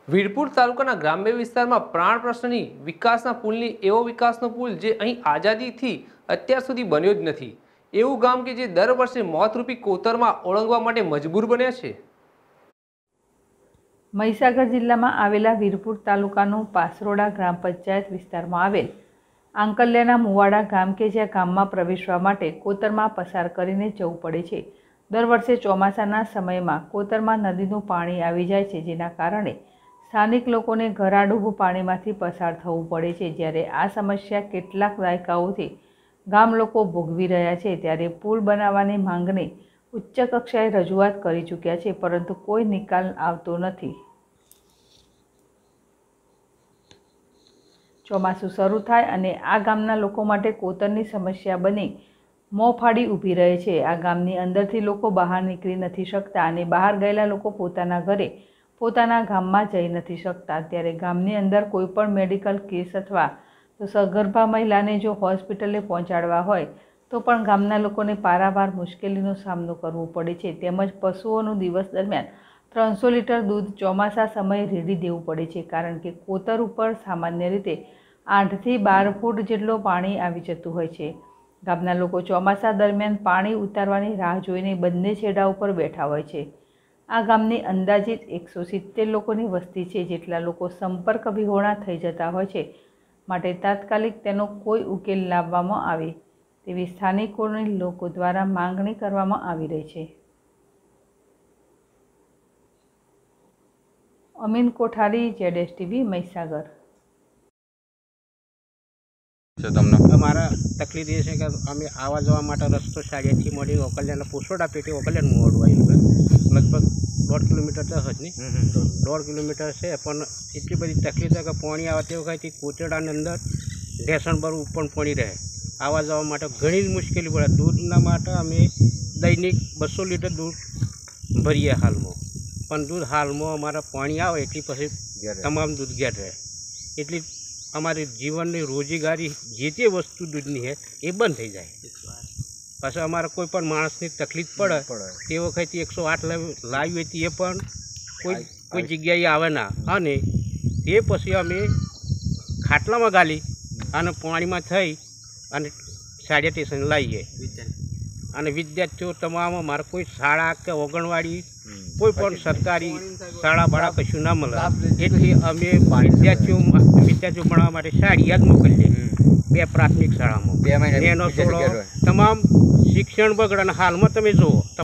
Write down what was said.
વીરપુર તાલુકાના ગ્રામ્ય વિસ્તારમાં પ્રાણ પ્રશ્નની વિકાસના પુલની એવો વિકાસનો પુલ જે અહીં આઝાદીથી અત્યાર સુધી બન્યો જ નથી, એવું ગામ કે જે દર વર્ષે મોતરૂપી કોતરમાં ઓળંગવા માટે મજબૂર બન્યા છે। મહીસાગર જિલ્લામાં આવેલા વીરપુર તાલુકાનું પાસરોડા ગ્રામ પંચાયત વિસ્તારમાં આવેલ આંકલિયાના મુવાડા ગામ કે જ્યાં ગામમાં પ્રવેશવા માટે કોતરમાં પસાર કરીને જવું પડે છે। દર વર્ષે ચોમાસાના સમયમાં કોતરમાં નદીનું પાણી આવી જાય છે, જેના કારણે સ્થાનિક લોકોને ઘરાડૂબ પાણીમાંથી પસાર થવું પડે છે। જ્યારે આ સમસ્યા કેટલાક દાયકાઓથી ગામ લોકો ભોગવી રહ્યા છે, ત્યારે પુલ બનાવવાની માંગને ઉચ્ચ કક્ષાએ રજૂઆત કરી ચૂક્યા છે, પરંતુ કોઈ નિકાલ આવતો નથી। ચોમાસું શરૂ થાય અને આ ગામના લોકો માટે કોતરની સમસ્યા બની મોં ફાડી ઊભી રહે છે। આ ગામની અંદરથી લોકો બહાર નીકળી નથી શકતા અને બહાર ગયેલા લોકો પોતાના ઘરે પોતાના ગામમાં જઈ નથી શકતા। ત્યારે ગામની અંદર કોઈ પણ મેડિકલ કેસ અથવા તો સગર્ભા મહિલાને જો હોસ્પિટલે પહોંચાડવા હોય તો પણ ગામના લોકોને પારાવાર મુશ્કેલીનો સામનો કરવો પડે છે। તેમજ પશુઓનું દિવસ દરમિયાન 300 લીટર દૂધ ચોમાસા સમયે રેડી દેવું પડે છે, કારણ કે કોતર ઉપર સામાન્ય રીતે 8 થી 12 ફૂટ જેટલો પાણી આવી જતું હોય છે। ગામના લોકો ચોમાસા દરમિયાન પાણી ઉતારવાની રાહ જોઈને બંને છેડા ઉપર બેઠા હોય છે। આ ગામની અંદાજિત 170 લોકોની વસ્તી છે, જેટલા લોકો સંપર્ક વિહોણા થઈ જતા હોય છે, માટે તાત્કાલિક તેનો કોઈ ઉકેલ લાવવામાં આવે તેવી સ્થાનિકોની લોકો દ્વારા માંગણી કરવામાં આવી રહી છે। અમીન કોઠારી, ZSTV, મહીસાગર। અમારા તકલીફ એ છે કે અમે આવવા જવા માટે રસ્તો સાડિયાથી મળી ઓકલિયાના પૂછોડા પેટી ઓકલિયાનું મોડું આવ્યું લગભગ 1.5 કિલોમીટર તો જ નહીં 1.5 કિલોમીટર છે, પણ એટલી બધી તકલીફ છે કે પાણી આવે તે વખતે કોચડાની અંદર ઢેસણ પર ઉપર પાણી રહે, આવવા જવા માટે ઘણી જ મુશ્કેલી પડે। દૂધના માટે અમે દૈનિક 200 લીટર દૂધ ભરીએ હાલમાં, પણ દૂધ હાલમાં અમારા પાણી આવે એટલી પછી તમામ દૂધ ઘેર રહે, એટલી અમારી જીવનની રોજગારી જે તે વસ્તુ દૂધની છે એ બંધ થઈ જાય। પાછું અમારે કોઈ પણ માણસની તકલીફ પડે તે વખતે 108 લાવી હતી, એ પણ કોઈ જગ્યાએ આવે ના, અને તે પછી અમે ખાટલામાં ગાલી અને પાણીમાં થઈ અને સાડિયા સ્ટેશન લાવીએ। અને વિદ્યાર્થીઓ તમામ અમારે કોઈ શાળા કે ઓગણવાડી કોઈ પણ સરકારી શાળા બાળા કશું ના મળે, એટલે અમે વિદ્યાર્થીઓ ભણવા માટે સાડિયા જ મોકલીએ 2 પ્રાથમિક શાળામાં, એનો થોડો તમામ શિક્ષણ બગડે। અને હાલમાં તમે જુઓ